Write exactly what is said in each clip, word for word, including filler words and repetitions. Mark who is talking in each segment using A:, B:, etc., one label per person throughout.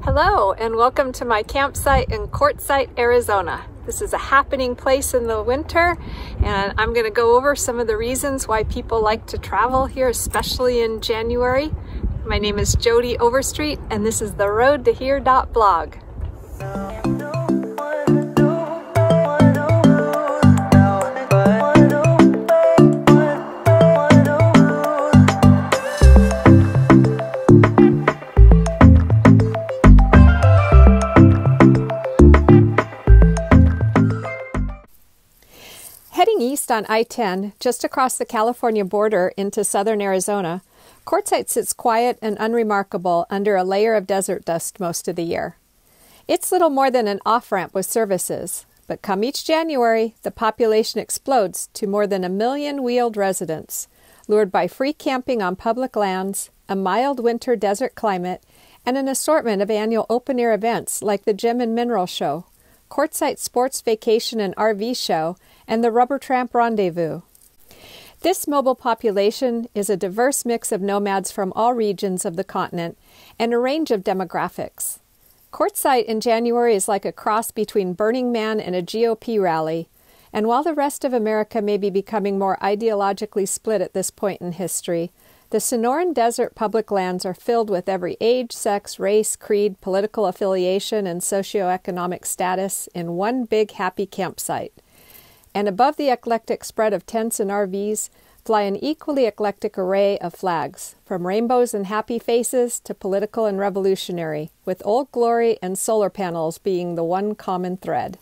A: Hello and welcome to my campsite in Quartzsite, Arizona. This is a happening place in the winter, and I'm going to go over some of the reasons why people like to travel here, especially in January. My name is Jody Overstreet, and this is the road to here dot blog. Heading east on I ten, just across the California border into southern Arizona, Quartzsite sits quiet and unremarkable under a layer of desert dust most of the year. It's little more than an off-ramp with services, but come each January, the population explodes to more than a million wheeled residents, lured by free camping on public lands, a mild winter desert climate, and an assortment of annual open-air events like the Gem and Mineral Show, Quartzsite Sports Vacation and R V Show, and the Rubber Tramp Rendezvous. This mobile population is a diverse mix of nomads from all regions of the continent and a range of demographics. Quartzsite in January is like a cross between Burning Man and a G O P rally, and while the rest of America may be becoming more ideologically split at this point in history, the Sonoran Desert public lands are filled with every age, sex, race, creed, political affiliation, and socioeconomic status in one big happy campsite. And above the eclectic spread of tents and R Vs fly an equally eclectic array of flags, from rainbows and happy faces to political and revolutionary, with Old Glory and solar panels being the one common thread.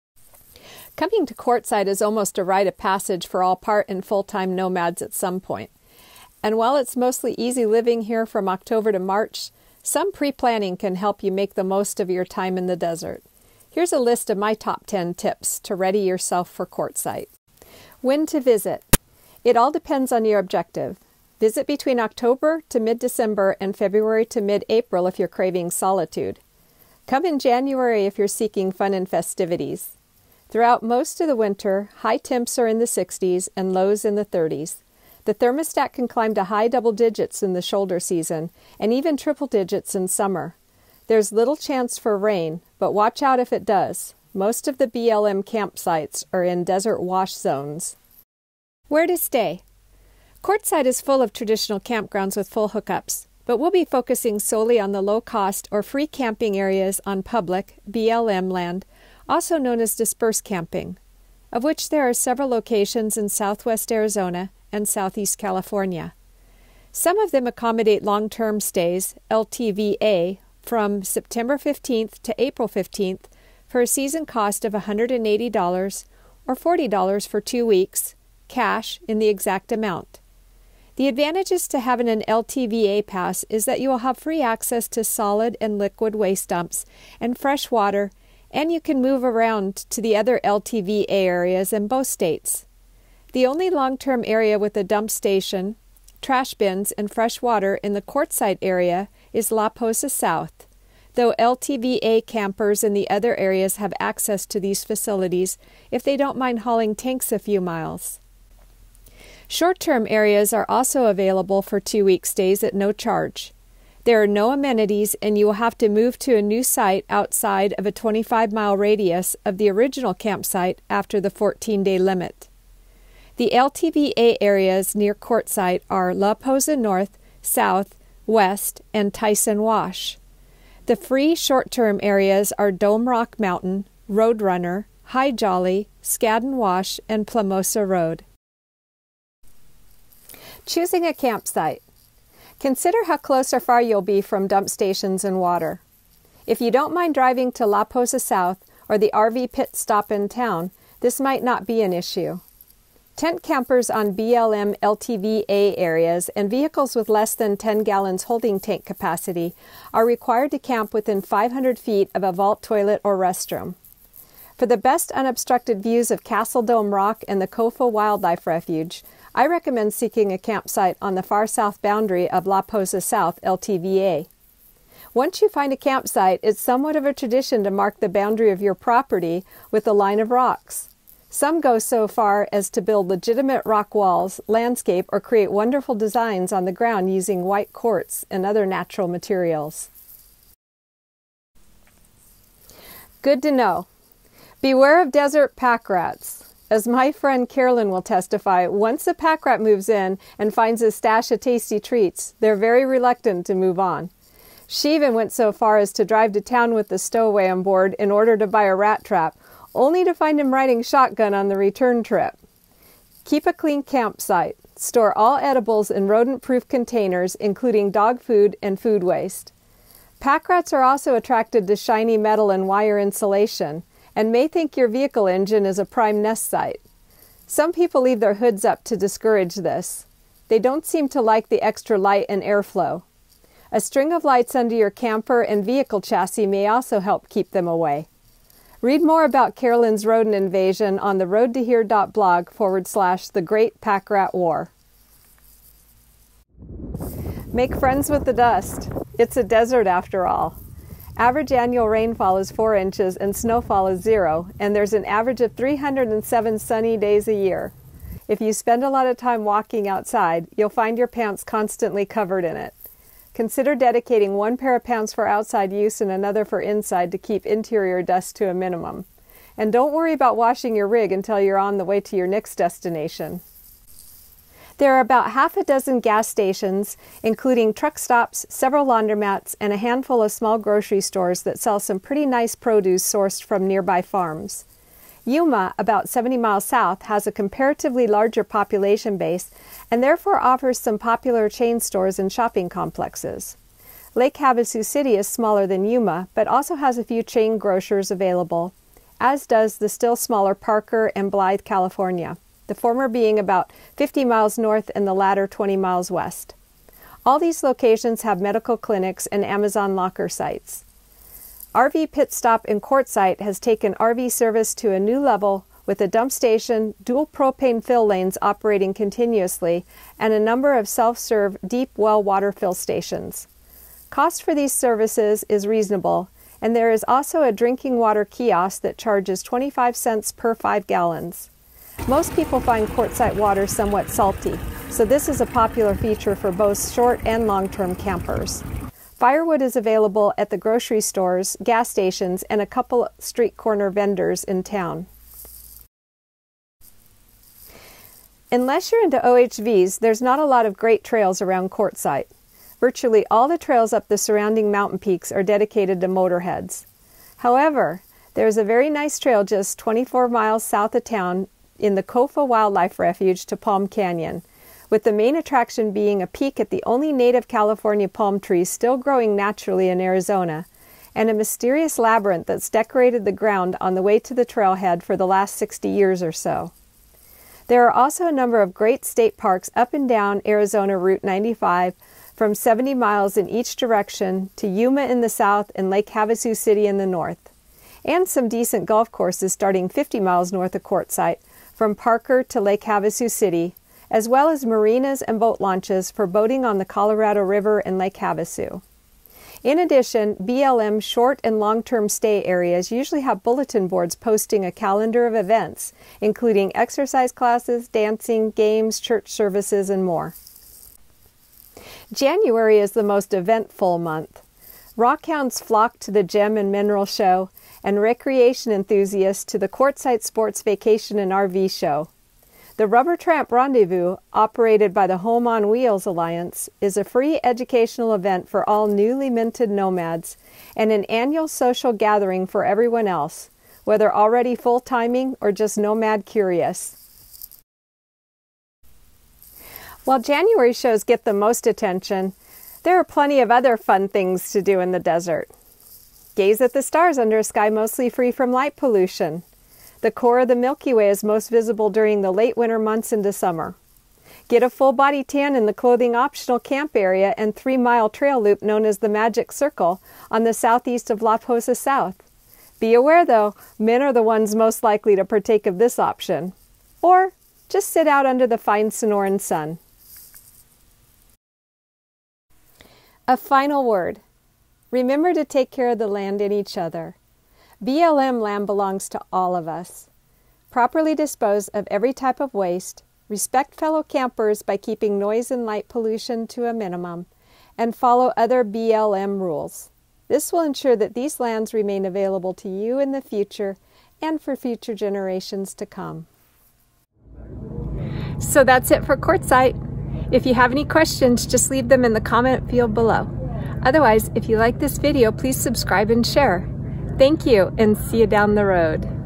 A: Coming to Quartzsite is almost a rite of passage for all part and full-time nomads at some point. And while it's mostly easy living here from October to March, some pre-planning can help you make the most of your time in the desert. Here's a list of my top ten tips to ready yourself for Quartzsite. When to visit. It all depends on your objective. Visit between October to mid-December and February to mid-April if you're craving solitude. Come in January if you're seeking fun and festivities. Throughout most of the winter, high temps are in the sixties and lows in the thirties. The thermostat can climb to high double digits in the shoulder season and even triple digits in summer. There's little chance for rain, but watch out if it does. Most of the B L M campsites are in desert wash zones. Where to stay? Quartzsite is full of traditional campgrounds with full hookups, but we'll be focusing solely on the low-cost or free camping areas on public B L M land, also known as dispersed camping, of which there are several locations in southwest Arizona and southeast California. Some of them accommodate long-term stays, L T V A, from September fifteenth to April fifteenth for a season cost of one hundred eighty dollars or forty dollars for two weeks, cash in the exact amount. The advantages to having an L T V A pass is that you will have free access to solid and liquid waste dumps and fresh water, and you can move around to the other L T V A areas in both states. The only long-term area with a dump station, trash bins, and fresh water in the Quartzsite area is Posa South, though L T V A campers in the other areas have access to these facilities if they don't mind hauling tanks a few miles. Short-term areas are also available for two-week stays at no charge. There are no amenities, and you will have to move to a new site outside of a twenty-five mile radius of the original campsite after the fourteen day limit. The L T V A areas near Quartzsite are Posa North, South, West, and Tyson Wash. The free short-term areas are Dome Rock Mountain, Roadrunner, High Jolly, Scaddan Wash, and Plomosa Road. Choosing a campsite. Consider how close or far you'll be from dump stations and water. If you don't mind driving to Posa South or the R V pit stop in town, this might not be an issue. Tent campers on B L M L T V A areas and vehicles with less than ten gallons holding tank capacity are required to camp within five hundred feet of a vault toilet or restroom. For the best unobstructed views of Castle Dome Rock and the Kofa Wildlife Refuge, I recommend seeking a campsite on the far south boundary of Posa South L T V A. Once you find a campsite, it's somewhat of a tradition to mark the boundary of your property with a line of rocks. Some go so far as to build legitimate rock walls, landscape, or create wonderful designs on the ground using white quartz and other natural materials. Good to know. Beware of desert pack rats. As my friend Carolyn will testify, once a pack rat moves in and finds a stash of tasty treats, they're very reluctant to move on. She even went so far as to drive to town with the stowaway on board in order to buy a rat trap, only to find him riding shotgun on the return trip. Keep a clean campsite. Store all edibles in rodent-proof containers, including dog food and food waste. Pack rats are also attracted to shiny metal and wire insulation, and may think your vehicle engine is a prime nest site. Some people leave their hoods up to discourage this. They don't seem to like the extra light and airflow. A string of lights under your camper and vehicle chassis may also help keep them away. Read more about Carolyn's rodent invasion on the road to here dot blog forward slash the Great Pack Rat War. Make friends with the dust. It's a desert after all. Average annual rainfall is four inches and snowfall is zero, and there's an average of three hundred seven sunny days a year. If you spend a lot of time walking outside, you'll find your pants constantly covered in it. Consider dedicating one pair of pants for outside use and another for inside to keep interior dust to a minimum. And don't worry about washing your rig until you're on the way to your next destination. There are about half a dozen gas stations, including truck stops, several laundromats, and a handful of small grocery stores that sell some pretty nice produce sourced from nearby farms. Yuma, about seventy miles south, has a comparatively larger population base and therefore offers some popular chain stores and shopping complexes. Lake Havasu City is smaller than Yuma, but also has a few chain grocers available, as does the still smaller Parker and Blythe, California, the former being about fifty miles north and the latter twenty miles west. All these locations have medical clinics and Amazon locker sites. R V Pit Stop in Quartzsite has taken R V service to a new level with a dump station, dual propane fill lanes operating continuously, and a number of self-serve deep well water fill stations. Cost for these services is reasonable, and there is also a drinking water kiosk that charges twenty-five cents per five gallons. Most people find Quartzsite water somewhat salty, so this is a popular feature for both short and long-term campers. Firewood is available at the grocery stores, gas stations, and a couple street corner vendors in town. Unless you're into O H Vs, there's not a lot of great trails around Quartzsite. Virtually all the trails up the surrounding mountain peaks are dedicated to motorheads. However, there's a very nice trail just twenty-four miles south of town in the Kofa Wildlife Refuge to Palm Canyon, with the main attraction being a peek at the only native California palm trees still growing naturally in Arizona, and a mysterious labyrinth that's decorated the ground on the way to the trailhead for the last sixty years or so. There are also a number of great state parks up and down Arizona Route ninety-five from seventy miles in each direction to Yuma in the south and Lake Havasu City in the north, and some decent golf courses starting fifty miles north of Quartzsite from Parker to Lake Havasu City, as well as marinas and boat launches for boating on the Colorado River and Lake Havasu. In addition, B L M short and long-term stay areas usually have bulletin boards posting a calendar of events, including exercise classes, dancing, games, church services, and more. January is the most eventful month. Rockhounds flock to the Gem and Mineral Show, and recreation enthusiasts to the Quartzsite Sports Vacation and R V Show. The Rubber Tramp Rendezvous, operated by the Home on Wheels Alliance, is a free educational event for all newly minted nomads and an annual social gathering for everyone else, whether already full-timing or just nomad curious. While January shows get the most attention, there are plenty of other fun things to do in the desert. Gaze at the stars under a sky mostly free from light pollution. The core of the Milky Way is most visible during the late winter months into summer. Get a full body tan in the clothing optional camp area and three mile trail loop known as the Magic Circle on the southeast of La Posa South. Be aware though, men are the ones most likely to partake of this option. Or just sit out under the fine Sonoran sun. A final word. Remember to take care of the land and each other. B L M land belongs to all of us. Properly dispose of every type of waste, respect fellow campers by keeping noise and light pollution to a minimum, and follow other B L M rules. This will ensure that these lands remain available to you in the future and for future generations to come. So that's it for Quartzsite. If you have any questions, just leave them in the comment field below. Otherwise, if you like this video, please subscribe and share. Thank you, and see you down the road.